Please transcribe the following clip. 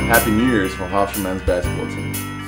Happy New Year's from Hofstra men's basketball team.